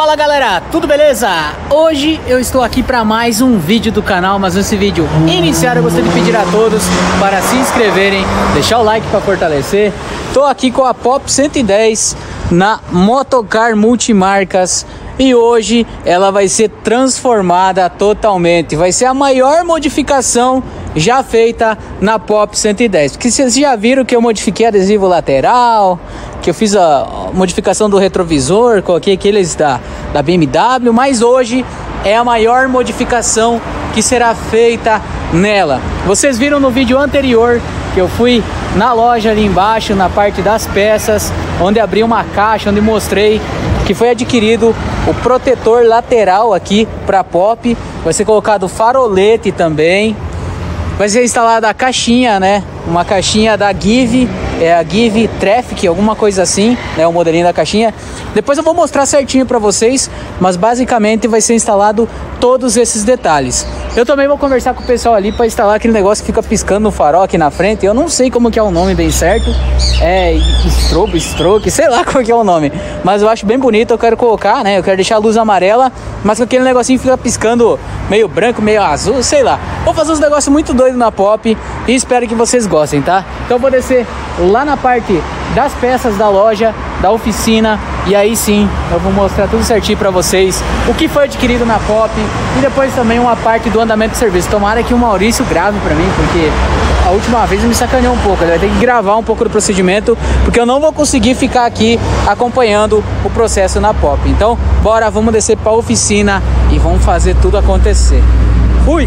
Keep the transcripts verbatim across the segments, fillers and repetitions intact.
Fala galera, tudo beleza? Hoje eu estou aqui para mais um vídeo do canal, mas nesse vídeo iniciar eu gostaria de pedir a todos para se inscreverem, deixar o like para fortalecer. Estou aqui com a Pop cento e dez na Motocar Multimarcas e hoje ela vai ser transformada totalmente, vai ser a maior modificação já feita na Pop cento e dez, porque vocês já viram que eu modifiquei adesivo lateral, que eu fiz a modificação do retrovisor, coloquei aqueles da, da B M W, mas hoje é a maior modificação que será feita nela. Vocês viram no vídeo anterior que eu fui na loja ali embaixo, na parte das peças, onde abri uma caixa, onde mostrei que foi adquirido o protetor lateral aqui para Pop, vai ser colocado farolete também. Vai ser instalada a caixinha, né? Uma caixinha da Give, é a Give Traffic, alguma coisa assim, né? O modelinho da caixinha. Depois eu vou mostrar certinho para vocês, mas basicamente vai ser instalado todos esses detalhes. Eu também vou conversar com o pessoal ali para instalar aquele negócio que fica piscando no farol aqui na frente. Eu não sei como que é o nome bem certo. É strobe, stroke, sei lá como que é o nome. Mas eu acho bem bonito, eu quero colocar, né? Eu quero deixar a luz amarela, mas com aquele negocinho que fica piscando meio branco, meio azul, sei lá. Vou fazer uns negócios muito doidos na Pop e espero que vocês gostem, tá? Então eu vou descer lá na parte das peças da loja, da oficina, e aí sim eu vou mostrar tudo certinho pra vocês, o que foi adquirido na Pop e depois também uma parte do andamento de serviço. Tomara que o Maurício grave pra mim, porque a última vez ele me sacaneou um pouco, ele vai ter que gravar um pouco do procedimento, porque eu não vou conseguir ficar aqui acompanhando o processo na Pop. Então bora, vamos descer pra oficina e vamos fazer tudo acontecer. Fui!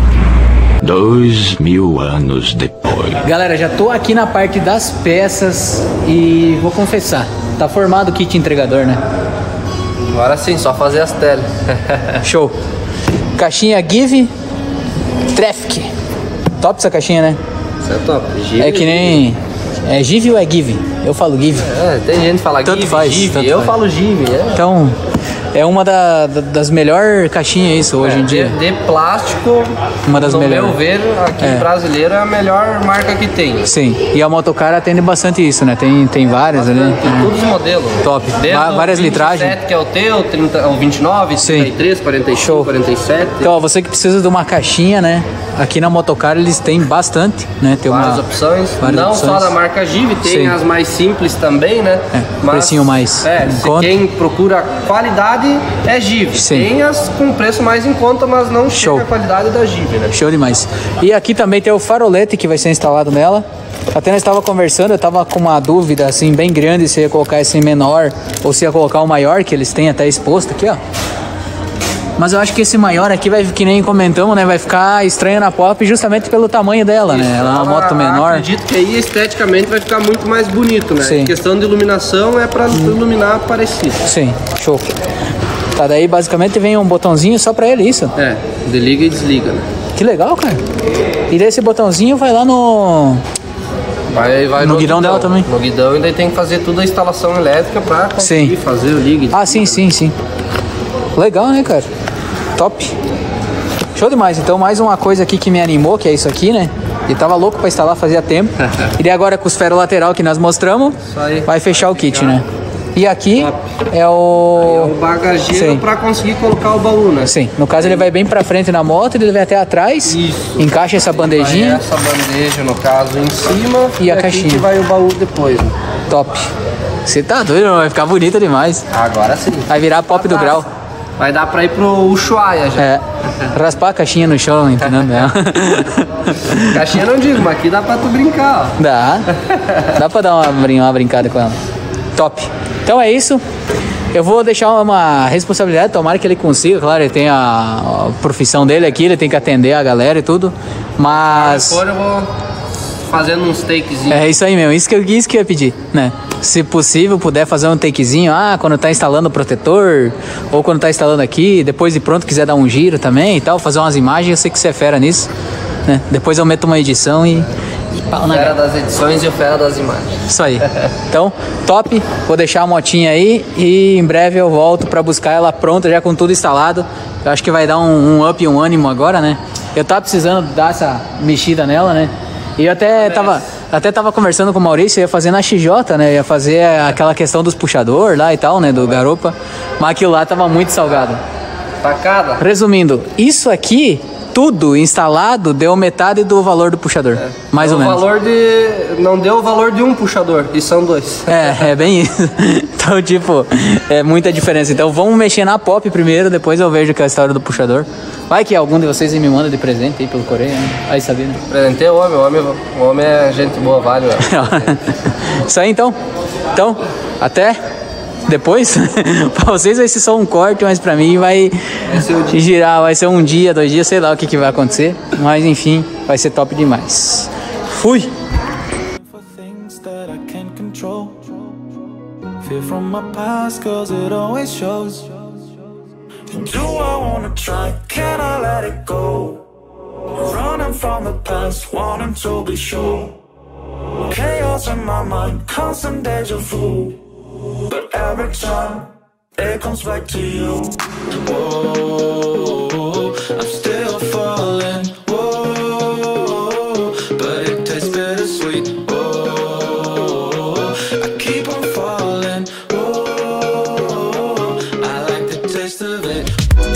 Dois mil anos depois. Galera, já tô aqui na parte das peças e vou confessar, tá formado o kit entregador, né? Agora sim, só fazer as telas. Show. Caixinha Give Traffic. Top essa caixinha, né? Isso é top. Give, é que nem... É Give ou é Give? Eu falo Give. É, tem gente que fala tanto Give, faz, Give. tanto Eu faz. falo Give. É. Então... É uma da, da, das melhores caixinhas isso hoje é, em dia. De, de plástico, uma das no melhores. meu ver, aqui é. brasileiro é a melhor marca que tem. Sim, e a Motocar atende bastante isso, né? Tem, tem várias ali. Tem é. todos os modelos. Top. Desde Várias litragens. vinte e sete, que é o teu, trinta, o vinte e nove, Sim. trinta e três, quarenta e cinco, Show. quarenta e sete. Então, ó, você que precisa de uma caixinha, né? Aqui na Motocar eles têm bastante, né? Tem várias uma, opções. várias Não opções. só da marca Give, tem Sim. as mais simples também, né? É, Mas, precinho mais É, em se conta. quem procura qualidade é Give. Sim. Tem as com preço mais em conta, mas não Show. chega a qualidade da Give, né? Show demais. E aqui também tem o farolete que vai ser instalado nela. Até nós estava conversando, eu estava com uma dúvida assim bem grande se ia colocar esse menor ou se ia colocar o maior, que eles têm até exposto aqui, ó. Mas eu acho que esse maior aqui vai, que nem comentamos, né, vai ficar estranho na Pop justamente pelo tamanho dela, Isso, né? Ela é uma ela, moto menor. Acredito que aí esteticamente vai ficar muito mais bonito, né? Sim. Em questão de iluminação é para iluminar parecido. Sim, show. Tá, daí basicamente vem um botãozinho só pra ele, isso? É, desliga e desliga, né? Que legal, cara. E desse botãozinho vai lá no... Vai, vai No guidão dela também. No guidão, e daí tem que fazer toda a instalação elétrica pra conseguir Sim. fazer o ligue. Ah, sim, sim, sim. Legal, né, cara? Top. Show demais. Então, mais uma coisa aqui que me animou, que é isso aqui, né? E tava louco pra instalar fazia tempo. E daí agora com os ferros lateral que nós mostramos, Isso aí. vai fechar o kit, né? E aqui Top. é o... É o bagageiro Sim. pra conseguir colocar o baú, né? Sim, no caso ele vai bem pra frente na moto, ele vai até atrás, Isso. encaixa essa Vai bandejinha, essa bandeja, no caso, em cima. E a aqui caixinha. que vai o baú depois, né? top. Você tá doido, vai ficar bonita demais. Agora sim. Vai virar pop do grau. Vai dar pra ir pro Ushuaia já. É, raspar a caixinha no chão, entendeu? Caixinha não digo, mas aqui dá pra tu brincar, ó. Dá, dá pra dar uma, brin- uma brincada com ela. Top. Então é isso. Eu vou deixar uma responsabilidade, tomara que ele consiga, claro, ele tem a, a profissão dele aqui, ele tem que atender a galera e tudo, mas... Se for, eu vou fazendo uns takezinhos. É isso aí mesmo, isso que eu, isso que eu ia pedir, né? Se possível, puder fazer um takezinho, ah, quando tá instalando o protetor, ou quando tá instalando aqui, depois de pronto quiser dar um giro também e tal, fazer umas imagens, eu sei que você é fera nisso, né? Depois eu meto uma edição e... e pau na Fera das edições e o fera das imagens. Isso aí. Então, top. Vou deixar a motinha aí e em breve eu volto pra buscar ela pronta, já com tudo instalado. Eu acho que vai dar um, um up e um ânimo agora, né? Eu tava precisando dar essa mexida nela, né? E eu até tava, até tava conversando com o Maurício, ia fazer na X J, né? Ia fazer aquela questão dos puxador lá e tal, né? Do garupa. Mas aquilo lá tava muito salgado. Tacada. Resumindo, isso aqui, tudo instalado, deu metade do valor do puxador. É. Mais deu ou menos. O valor de... Não deu o valor de um puxador, e são dois. É, é bem isso. Então, tipo, é muita diferença. Então, vamos mexer na pop primeiro, depois eu vejo que é a história do puxador. Vai que algum de vocês me manda de presente aí pelo correio, né? Aí sabia, né? Presentei o homem, o homem, o homem é gente boa, vale. Isso aí, então. Então, até depois. Pra vocês vai ser só um corte, mas pra mim vai, vai ser um girar, vai ser um dia, dois dias, sei lá o que, que vai acontecer. Mas, enfim, vai ser top demais. Fui! Fear from my past, cause it always shows. Do I wanna try? Can I let it go? Running from the past, wanting to be sure. Chaos in my mind, constant deja vu. But every time, it comes back to you. Whoa, I'm still falling. Whoa, but it tastes bittersweet. Whoa, I keep on falling. Whoa, I like the taste of it.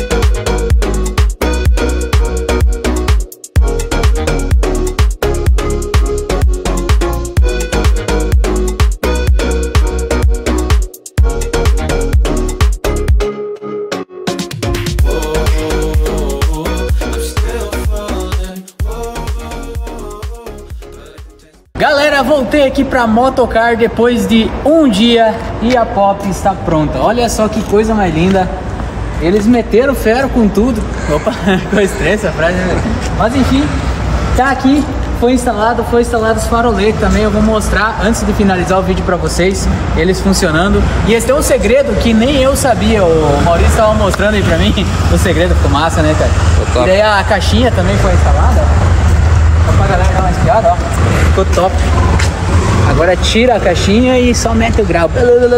Galera, voltei aqui pra Motocar depois de um dia e a Pop está pronta. Olha só que coisa mais linda. Eles meteram ferro com tudo. Opa, ficou estranha essa frase, né? Mas enfim, tá aqui, foi instalado, foi instalado os faroletes também. Eu vou mostrar antes de finalizar o vídeo pra vocês, eles funcionando. E esse tem um segredo que nem eu sabia. O Maurício estava mostrando aí pra mim o segredo, ficou massa, né, cara? E daí a caixinha também foi instalada. Só pra galera dar uma espiada, ó. Ficou top. Agora tira a caixinha e só mete o grau.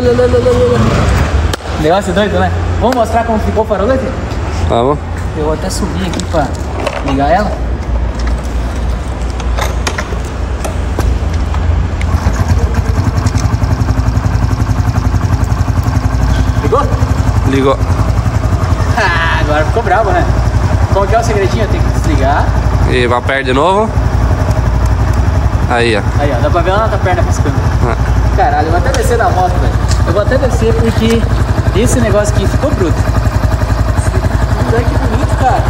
Negócio doido, né? Vamos mostrar como ficou o farolete? Vamos. Eu vou até subir aqui pra ligar ela. Ligou? Ligou. Ah, agora ficou bravo, né? Como que é o segredinho? Tem que desligar. E vai perto de novo. Aí, ó. Aí, ó. Dá pra ver lá na tua perna piscando. Ah. Caralho, eu vou até descer da moto, velho. Eu vou até descer porque esse negócio aqui ficou bruto. Olha que bonito, cara.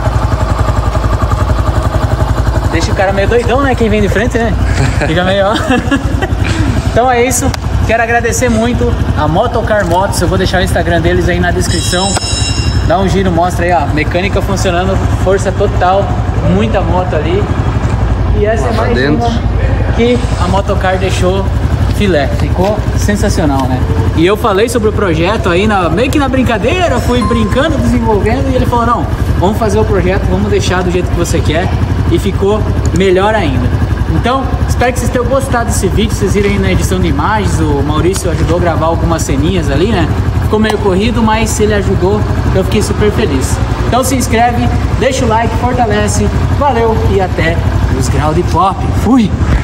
Deixa o cara meio doidão, né? Quem vem de frente, né? Fica meio, ó. Então é isso. Quero agradecer muito a Motocar Motos. Eu vou deixar o Instagram deles aí na descrição. Dá um giro, mostra aí, ó. Mecânica funcionando, força total. Muita moto ali. E essa é mais uma que a Motocar deixou filé. Ficou sensacional, né? E eu falei sobre o projeto aí, na, meio que na brincadeira, fui brincando, desenvolvendo, e ele falou, não, vamos fazer o projeto, vamos deixar do jeito que você quer. E ficou melhor ainda. Então, espero que vocês tenham gostado desse vídeo. Vocês viram aí na edição de imagens, o Maurício ajudou a gravar algumas ceninhas ali, né? Ficou meio corrido, mas ele ajudou, eu fiquei super feliz. Então se inscreve, deixa o like, fortalece. Valeu e até os graus de pop. Fui!